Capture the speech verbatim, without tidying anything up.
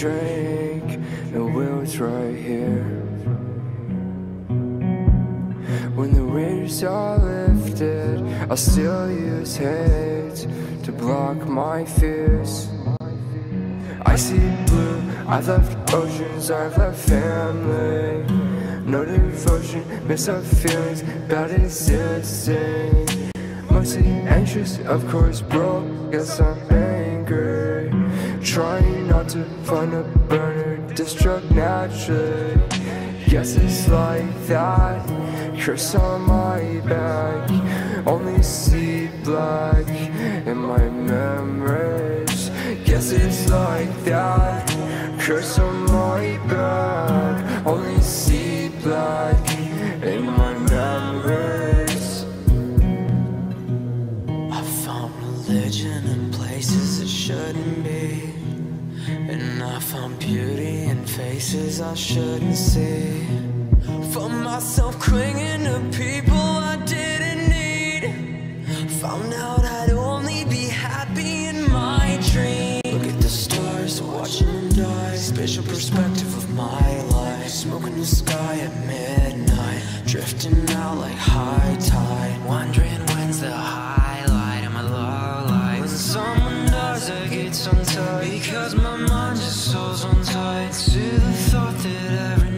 drink, the wheel's right here. When the waves are lifted, I'll still use hate to block my fears. I see blue, I've left oceans, I've left family. No devotion, mixed up feelings, bad existing. Mostly anxious, of course, broke, guess I'm angry. Trying not to find a burner, destruct naturally. Guess it's like that, curse on my back. Only see black in my memories. Guess it's like that, curse on my back. Only see black in my memories. I found religion in places it shouldn't be, and I found beauty in faces I shouldn't see. Found myself clinging to people I didn't need. Found out I'd only be happy in my dream. Look at the stars, watching them die. Spatial perspective of my life. Smoking the sky at midnight, drifting out like high tide. Wondering when's the highlight and my low light. When someone dies I get tongue tied, because my mind just holds on tight to the thought that every